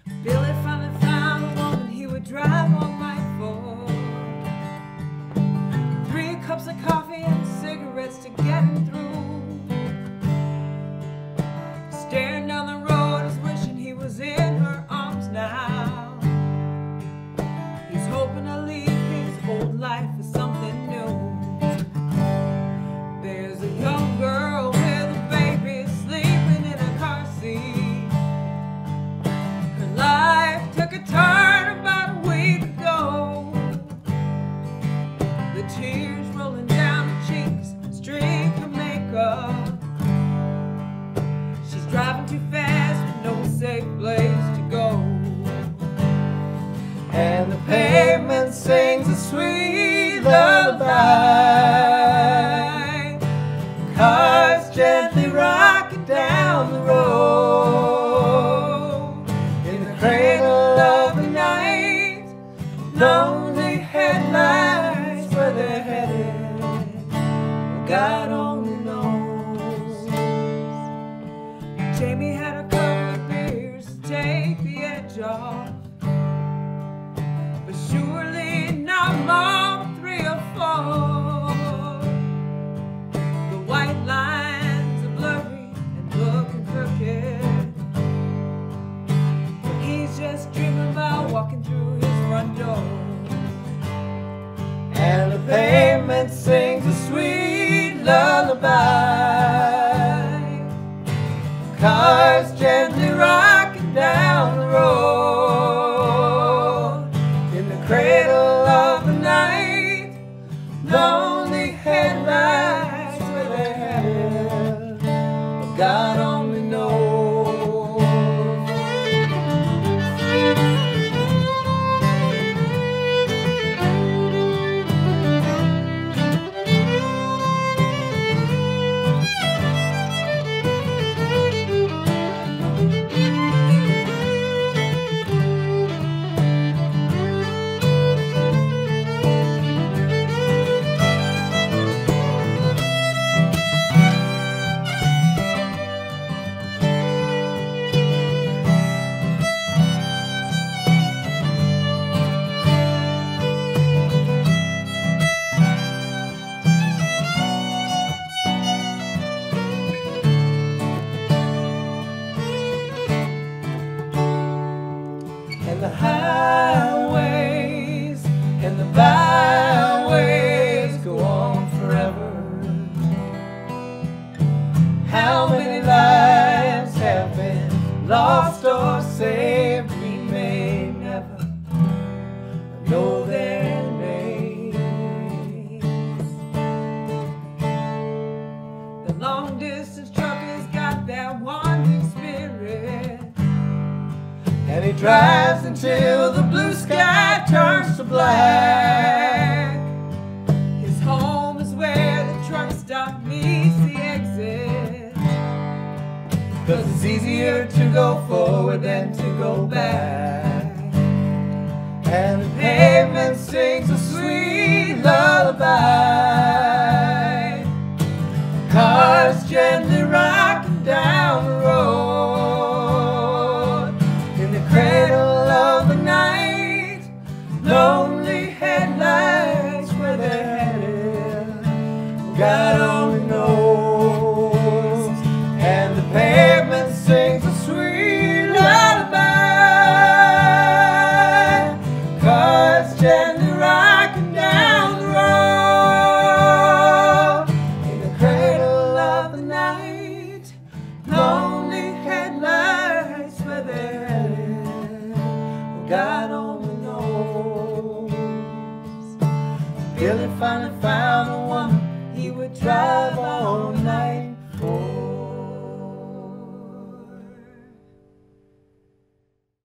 Billy finally found a woman he would drive all night for. 3 cups of coffee and cigarettes to get him through. Staring down the road is wishing he was in her arms now. He's hoping to leave his old life for something new. There's a young girl with a baby sleeping in a car seat. Her life took a turn about a week ago. The tears rolling down her cheeks streak her makeup. She's driving too fast with no safe place to go. And the pavement sings a sweet lullaby. Cars gently rocking down the road. In the cradle of the night, lonely headlights where they're headed, God only knows. Jamie had a couple of beers to take the edge off, but surely not more than 3 or 4. The white lines are blurry and looking crooked, but he's just dreaming about walking through his front door. And the pavement sings a sweet lullaby. Cars gently rocking down the road. In the cradle of the night, lonely headlights where they're headed, but God only knows. And the highways and the byways go on forever. How many lives have been lost or saved? We may never know their names. The long distance trucker's got that wandering spirit, and he drives until the blue sky turns to black. His home is where the truck stop meets the exit, 'cause it's easier to go forward than to go back. And the pavement sings a sweet lullaby. Cars gently rocking down the road. In the cradle of the night, lonely headlights where they're headed, God only knows. And the pavement sings a sweet lullaby. Cars gently rocking down the road. In the cradle of the night, lonely headlights where they're headed, God only knows. Billy finally found a